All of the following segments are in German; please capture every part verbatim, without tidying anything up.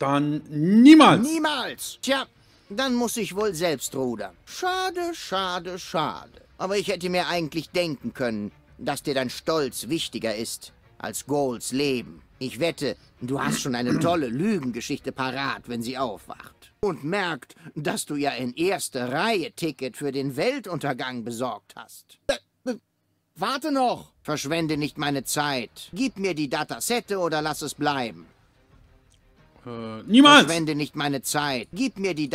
Dann niemals. Niemals. Tja, dann muss ich wohl selbst rudern. Schade, schade, schade. Aber ich hätte mir eigentlich denken können, dass dir dein Stolz wichtiger ist als Gauls Leben. Ich wette, du hast schon eine tolle Lügengeschichte parat, wenn sie aufwacht. Und merkt, dass du ja in erster Reihe Ticket für den Weltuntergang besorgt hast. Äh, äh, warte noch! Verschwende nicht meine Zeit. Gib mir die Datasette oder lass es bleiben. Äh, niemals! Verschwende nicht meine Zeit. Gib mir die Da...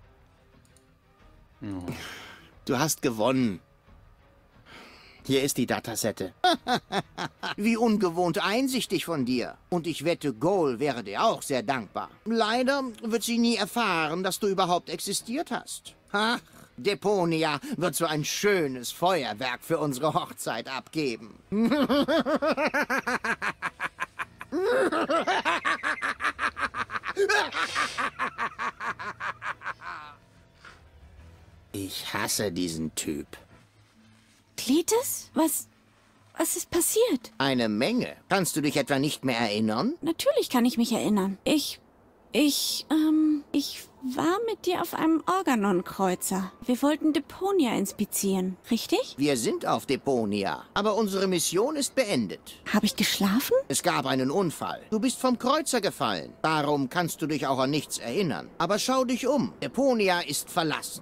Oh. Du hast gewonnen. Hier ist die Datasette. Wie ungewohnt einsichtig von dir. Und ich wette, Gaul wäre dir auch sehr dankbar. Leider wird sie nie erfahren, dass du überhaupt existiert hast. Ach, Deponia wird so ein schönes Feuerwerk für unsere Hochzeit abgeben. Ich hasse diesen Typ. Cletus? Was... was ist passiert? Eine Menge. Kannst du dich etwa nicht mehr erinnern? Natürlich kann ich mich erinnern. Ich... ich... ähm... ich war mit dir auf einem Organon-Kreuzer. Wir wollten Deponia inspizieren, richtig? Wir sind auf Deponia, aber unsere Mission ist beendet. Habe ich geschlafen? Es gab einen Unfall. Du bist vom Kreuzer gefallen. Darum kannst du dich auch an nichts erinnern. Aber schau dich um. Deponia ist verlassen.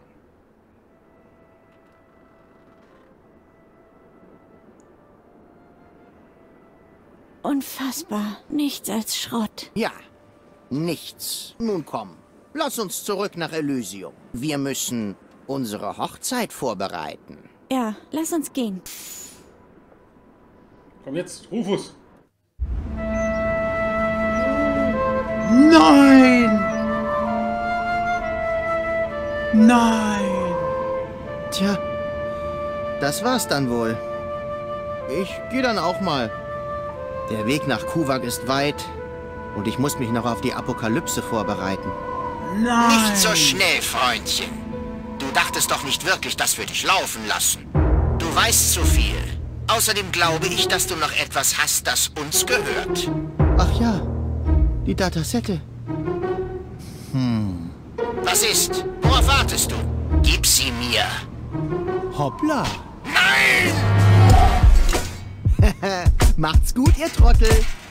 Unfassbar. Nichts als Schrott. Ja, nichts. Nun komm, lass uns zurück nach Elysium. Wir müssen unsere Hochzeit vorbereiten. Ja, lass uns gehen. Komm jetzt, Rufus. Nein! Nein! Tja, das war's dann wohl. Ich gehe dann auch mal. Der Weg nach Kuvak ist weit und ich muss mich noch auf die Apokalypse vorbereiten. Nein! Nicht so schnell, Freundchen. Du dachtest doch nicht wirklich, dass wir dich laufen lassen. Du weißt zu viel. Außerdem glaube ich, dass du noch etwas hast, das uns gehört. Ach ja, die Datasette. Hm. Was ist? Worauf wartest du? Gib sie mir. Hoppla. Nein! Macht's gut, ihr Trottel.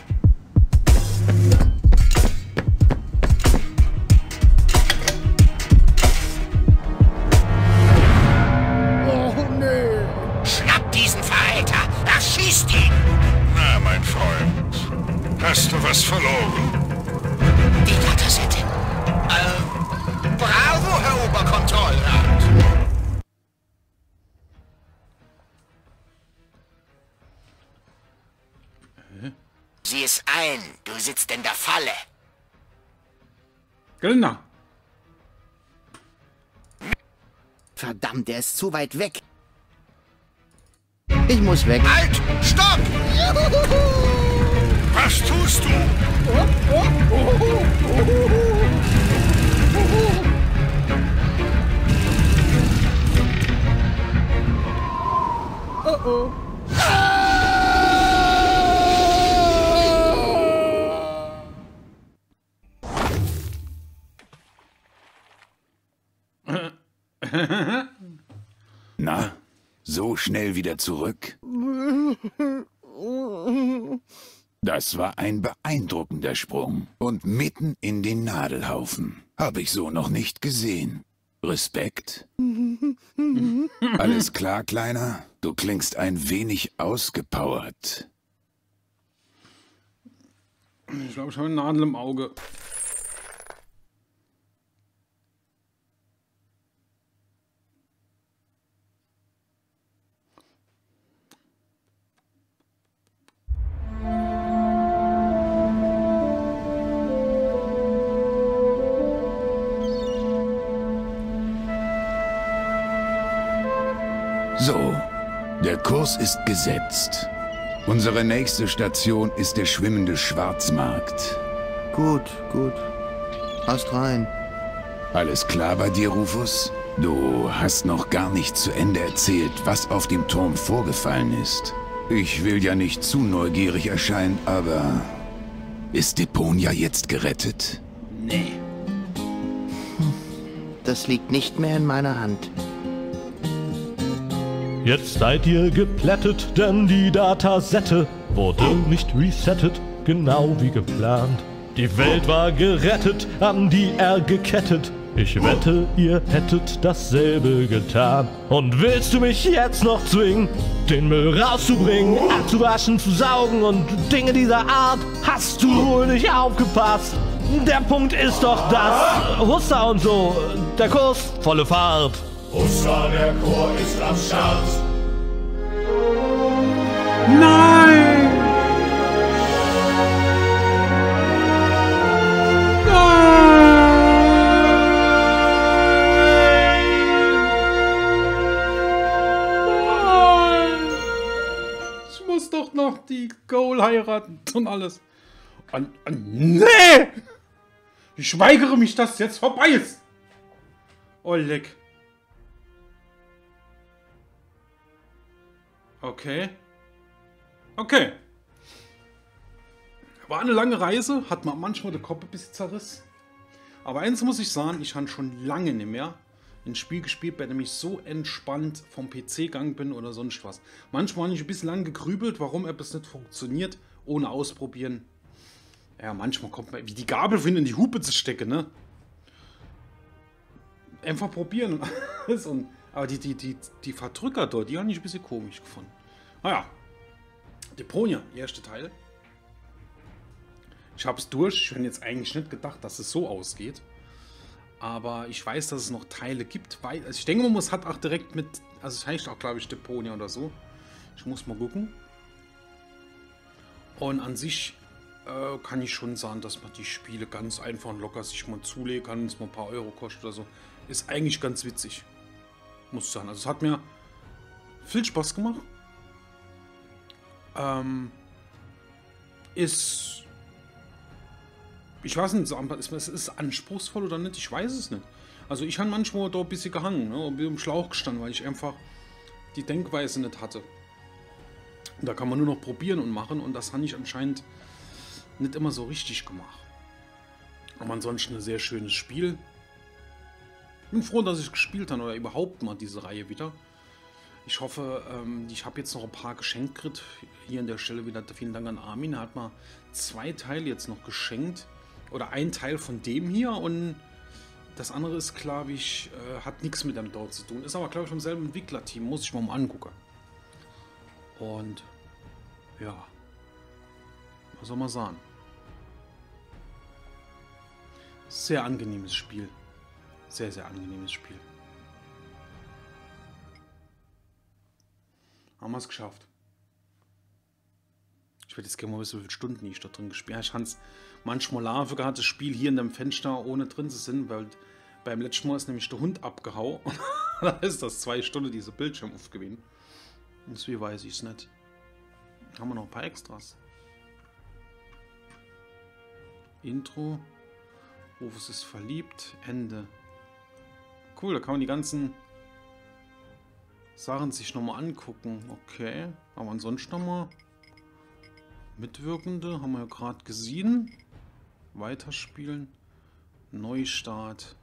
Oh, nee. Schnapp diesen Verräter. Erschießt ihn. Na, mein Freund. Hast du was verloren? Die Datasette. Äh, bravo, Herr Oberkontrollrat. Sieh es ein, du sitzt in der Falle. Genau. Verdammt, der ist zu weit weg. Ich muss weg. Halt! Stopp! Was tust du? Oh oh. Na, so schnell wieder zurück? Das war ein beeindruckender Sprung. Und mitten in den Nadelhaufen. Habe ich so noch nicht gesehen. Respekt. Alles klar, Kleiner? Du klingst ein wenig ausgepowert. Ich glaube, ich habe eine Nadel im Auge. So, der Kurs ist gesetzt. Unsere nächste Station ist der schwimmende Schwarzmarkt. Gut, gut. Hast rein. Alles klar bei dir, Rufus? Du hast noch gar nicht zu Ende erzählt, was auf dem Turm vorgefallen ist. Ich will ja nicht zu neugierig erscheinen, aber... Ist Deponia jetzt gerettet? Nee. Das liegt nicht mehr in meiner Hand. Jetzt seid ihr geplättet, denn die Datasette wurde nicht resettet, genau wie geplant. Die Welt war gerettet, an die er gekettet. Ich wette, ihr hättet dasselbe getan. Und willst du mich jetzt noch zwingen, den Müll rauszubringen, abzuwaschen, zu saugen und Dinge dieser Art? Hast du wohl nicht aufgepasst? Der Punkt ist doch das. Hussa und so, der Kurs, volle Fahrt. Hussa, der Chor ist am Start. Nein! Ich muss doch noch die Goal heiraten und alles. Und, und, nee! Ich weigere mich, dass jetzt vorbei ist. Oh, leck. Okay. Okay. War eine lange Reise, hat man manchmal den Kopf ein bisschen zerrissen. Aber eins muss ich sagen, ich habe schon lange nicht mehr ein Spiel gespielt, bei dem ich so entspannt vom P C gegangen bin oder sonst was. Manchmal habe ich ein bisschen lang gegrübelt, warum etwas nicht funktioniert, ohne ausprobieren. Ja, manchmal kommt man, wie die Gabel in die Hupe zu stecken, ne? Einfach probieren und alles. Und, aber die, die, die, die Verdrücker dort, die habe ich ein bisschen komisch gefunden. Naja, Deponia, erste Teil. Ich habe es durch. Ich hätte jetzt eigentlich nicht gedacht, dass es so ausgeht. Aber ich weiß, dass es noch Teile gibt. Weil, also ich denke, man muss hat auch direkt mit, also es heißt auch, glaube ich, Deponia oder so. Ich muss mal gucken. Und an sich äh, kann ich schon sagen, dass man die Spiele ganz einfach und locker sich mal zulegen kann, wenn es mal ein paar Euro kostet oder so. Ist eigentlich ganz witzig. Muss ich sagen. Also es hat mir viel Spaß gemacht. Ähm, ist... Ich weiß nicht, ist es anspruchsvoll oder nicht? Ich weiß es nicht. Also ich habe manchmal da ein bisschen gehangen, ne, und bin im Schlauch gestanden, weil ich einfach die Denkweise nicht hatte. Und da kann man nur noch probieren und machen und das habe ich anscheinend nicht immer so richtig gemacht. Aber ansonsten ein sehr schönes Spiel. Ich bin froh, dass ich gespielt habe oder überhaupt mal diese Reihe wieder. Ich hoffe, ähm, ich habe jetzt noch ein paar geschenkt gekriegt. Hier an der Stelle wieder vielen Dank an Armin. Er hat mal zwei Teile jetzt noch geschenkt. Oder ein Teil von dem hier und das andere ist, glaube ich, äh, hat nichts mit dem dort zu tun. Ist aber, glaube ich, vom selben Entwicklerteam. Muss ich mal, mal angucken. Und ja, was soll man sagen? Sehr angenehmes Spiel. Sehr, sehr angenehmes Spiel. Haben wir es geschafft. Ich werde jetzt gerne mal wissen, wie viele Stunden ich da drin gespielt habe. Ich habe es manchmal lange gehabt, das Spiel hier in dem Fenster ohne drin zu sein, weil beim letzten Mal ist nämlich der Hund abgehauen. Und da ist das zwei Stunden diese Bildschirm aufgewesen. Deswegen weiß ich es nicht. Haben wir noch ein paar Extras. Intro. Rufus ist verliebt. Ende. Cool, da kann man die ganzen Sachen sich nochmal angucken. Okay. Aber ansonsten nochmal Mitwirkende. Haben wir ja gerade gesehen. Weiterspielen. Neustart.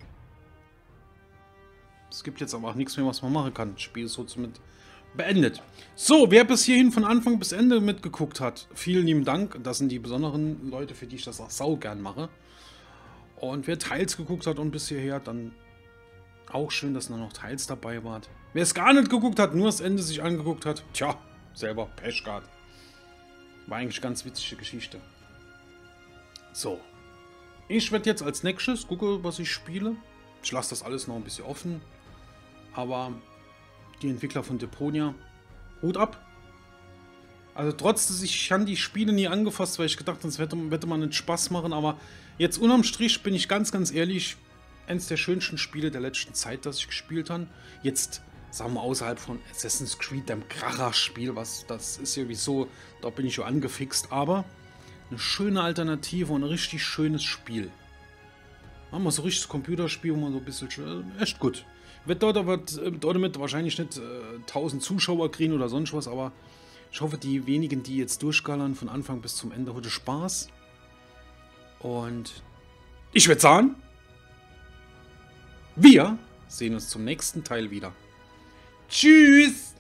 Es gibt jetzt aber auch nichts mehr, was man machen kann. Das Spiel ist so somit beendet. So, wer bis hierhin von Anfang bis Ende mitgeguckt hat, vielen lieben Dank. Das sind die besonderen Leute, für die ich das auch sau gern mache. Und wer teils geguckt hat und bis hierher, dann auch schön, dass ihr noch teils dabei wart. Wer es gar nicht geguckt hat, nur das Ende sich angeguckt hat, tja, selber Pech gehabt. War eigentlich eine ganz witzige Geschichte. So. Ich werde jetzt als nächstes gucken, was ich spiele. Ich lasse das alles noch ein bisschen offen. Aber die Entwickler von Deponia, Hut ab. Also trotz, dass ich habe die Spiele nie angefasst, weil ich gedacht habe, das hätte man nicht Spaß machen. Aber jetzt unterm Strich bin ich ganz, ganz ehrlich, eines der schönsten Spiele der letzten Zeit, das ich gespielt habe. Jetzt, sagen wir, außerhalb von Assassin's Creed, dem Kracher-Spiel, was das ist ja wieso, da bin ich schon angefixt. Aber eine schöne Alternative und ein richtig schönes Spiel. Haben wir so ein richtiges Computerspiel, wo man so ein bisschen, äh, echt gut. Wird dort aber damit wahrscheinlich nicht äh, tausend Zuschauer kriegen oder sonst was, aber ich hoffe, die wenigen, die jetzt durchgallern von Anfang bis zum Ende, heute Spaß. Und Ich würde sagen, wir sehen uns zum nächsten Teil wieder. Tschüss!